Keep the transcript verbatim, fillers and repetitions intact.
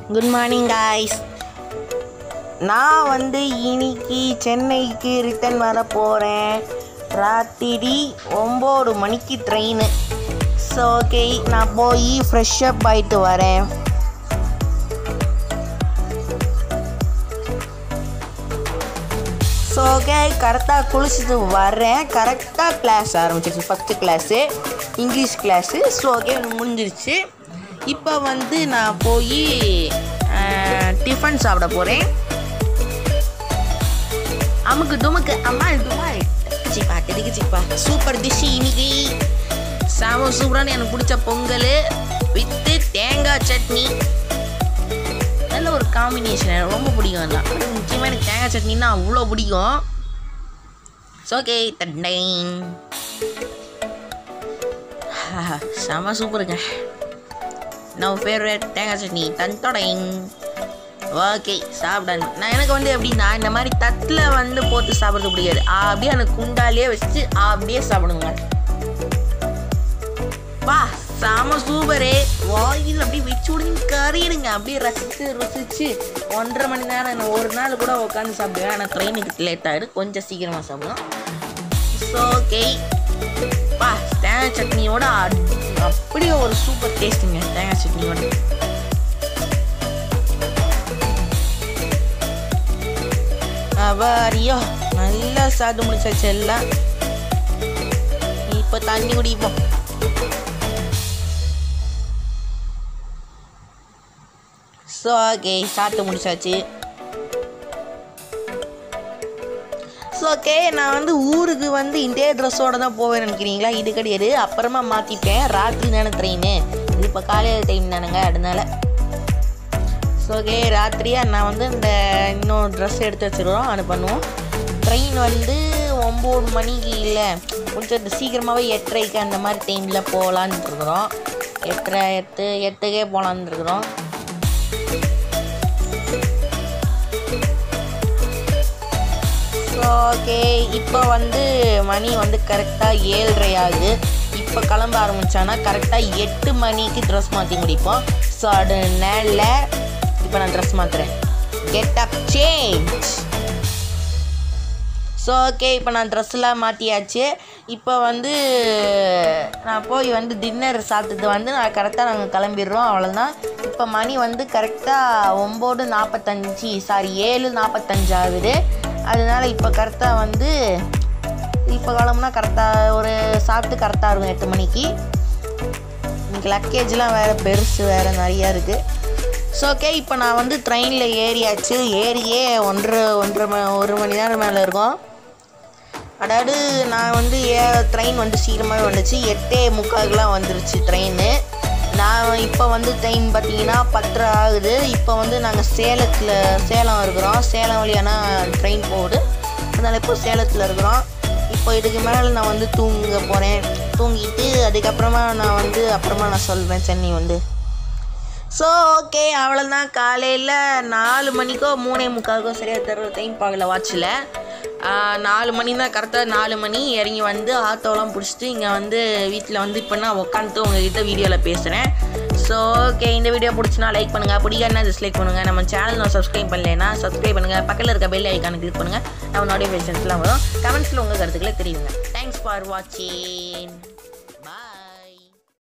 Good morning guys. நான் வந்து இன்னைக்கு சென்னைக்கு ரிட்டன் வர போகிறேன். ராத்திரி ஒம்பது மணிக்கு ட்ரெயின். ஸோ ஓகே, நான் போய் ஃப்ரெஷ்அப் ஆகிட்டு வரேன். ஸோ ஓகே, கரெக்டாக குளிச்சுட்டு வரேன். கரெக்டாக கிளாஸ் ஆரம்பிச்சிருச்சு. First class English class. So okay, முடிஞ்சிருச்சு. இப்போ வந்து நான் போய் டிஃபன் சாப்பிட போகிறேன். அமுக்கு டுமுக்கு அம்மா டுமா சிப்பா தெடிக்கு சிப்பா சூப்பர் டிஷ்ஷு இன்னைக்கு. சாம சூப்பரான எனக்கு பிடிச்ச பொங்கல் வித்து தேங்காய் சட்னி. நல்ல ஒரு காம்பினேஷன், எனக்கு ரொம்ப பிடிக்கும். தான் முக்கியமாக எனக்கு தேங்காய் சட்னின்னா அவ்வளோ பிடிக்கும். ஓகே தண்டைன் செம சூப்பருங்க. நான் ஃபேவரட் தேங்காய் சட்னி தண்டோடைங். ஓகே சாப்பிட நான் எனக்கு வந்து எப்படின்னா இந்த மாதிரி தட்டில் வந்து போட்டு சாப்பிட்றது பிடிக்காது. அப்படியே அந்த குண்டாலேயே வச்சு அப்படியே சாப்பிடுங்க. வா செம சூப்பரே. வாயில் அப்படியே வச்சு விடுங்க, கறிடுங்க. அப்படியே ரசித்து ருசிச்சு ஒன்றரை மணி நேரம் ஒரு நாள் கூட உட்காந்து சாப்பிடுவேன். ஆனால் ட்ரெயினுக்கு லேட் ஆகிடும், கொஞ்சம் சீக்கிரமாக சாப்பிடுவோம். ஸோ ஓகே, வா தேங்காய் சட்னியோட அப்படியே ஒரு சூப்பர் டேஸ்ட்டுங்க தேங்காய் சட்னியோட. அவரியா நல்லா சாப்பிட்டு முடிச்சாச்சு எல்லாம். இப்போ தண்ணி குடிப்போம். ஸோ ஓகே, சாப்பிட்டு முடிச்சாச்சு. ஸோ ஓகே, நான் வந்து ஊருக்கு வந்து இதே ட்ரெஸ்ஸோடு தான் போவேன் நினைக்கிறீங்களா? இது கிடையாது, அப்புறமா மாற்றிப்பேன். ராத்திரி தானே ட்ரெயின், இது இப்போ காலையில் டைம் தானுங்க, அதனால. ஸோ ஓகே, ராத்திரியாக நான் வந்து இந்த இன்னும் ட்ரெஸ் எடுத்து வச்சுருவோம், அது பண்ணுவோம். ட்ரெயின் வந்து ஒம்பது மணிக்கு இல்லை, கொஞ்சம் சீக்கிரமாகவே எட்டரைக்கு அந்த மாதிரி டைமில் போகலான்னு இருக்கிறோம். எட்டரை எட்டு எட்டுக்கே போகலான்னு இருக்கிறோம். ஸோ ஓகே, இப்போ வந்து மணி வந்து கரெக்டாக ஏழரை ஆகுது. இப்போ கிளம்ப ஆரம்பித்தானா கரெக்டாக எட்டு மணிக்கு ட்ரெஸ் மாற்றி முடிப்போம். ஸோ அது நேரில் இப்போ நான் ட்ரெஸ் மாற்றுறேன். Get up change. So okay, இப்போ நான் ட்ரெஸ்ஸெலாம் மாற்றியாச்சு. இப்போ வந்து நான் போய் வந்து டின்னர் சாப்பிட்டுட்டு வந்து நான் கரெக்டாக நாங்கள் கிளம்பிடுறோம், அவ்வளோதான். இப்போ மணி வந்து கரெக்டாக ஒம்பது நாற்பத்தஞ்சு சாரி ஏழு நாற்பத்தஞ்சு ஆகுது. அதனால் இப்போ கரெக்டாக வந்து இப்போ கிளம்புனா கரெக்டாக ஒரு சாப்பிட்டு கரெக்டாக இருக்கும் எட்டு மணிக்கு. இன்றைக்கி லக்கேஜ்லாம் வேறு பெருசு வேறு நிறையா இருக்குது. ஸோ ஓகே, இப்போ நான் வந்து ட்ரெயினில் ஏறியாச்சு. ஏறியே ஒன்றரை ஒன்றரை ம ஒரு மணி நேரம் மேலே இருக்கும். அதாவது நான் வந்து ஏ ட்ரெயின் வந்து சீக்கிரமாகவே வந்துச்சு. எட்டே முக்காலுக்குலாம் வந்துருச்சு ட்ரெயின். நான் இப்போ வந்து ட்ரெயின் பார்த்தீங்கன்னா பத்தரை ஆகுது. இப்போ வந்து நாங்கள் சேலத்தில் சேலம் இருக்கிறோம். சேலம் வழியான ட்ரெயின் போகுது, அதனால் இப்போ சேலத்தில் இருக்கிறோம். இப்போ இதுக்கு மேலே நான் வந்து தூங்க போகிறேன். தூங்கிட்டு அதுக்கப்புறமா நான் வந்து அப்புறமா நான் சொல்வேன் சென்னை வந்து. ஸோ ஓகே, அவ்வளோதான். காலையில் நாலு மணிக்கோ மூணே முக்காலுக்கோ சரியாக தர டைம் பார்க்கல வாட்சில். நாலு மணி தான், கரெக்டாக நாலு மணி இறங்கி வந்து ஆட்டோலாம் பிடிச்சிட்டு இங்கே வந்து வீட்டில் வந்து இப்போ நான் உட்காந்துட்டு உங்கள்கிட்ட வீடியோவில் பேசுகிறேன். ஸோ ஓகே, இந்த வீடியோ பிடிச்சினா லைக் பண்ணுங்கள், பிடிக்காதுனா டிஸ்லைக் பண்ணுங்கள். நம்ம சேனல் நான் சப்ஸ்கிரைப் பண்ணலைன்னா சப்ஸ்கிரைப் பண்ணுங்கள். பக்கத்தில் இருக்க பெல் ஐக்கானை கிளிக் பண்ணுங்கள், நம்ம நோட்டிஃபிகேஷன்ஸ்லாம் வரும். கமெண்ட்ஸில் உங்கள் கருத்துக்களை தெரியுங்க. தேங்க்ஸ் ஃபார் வாட்சிங்.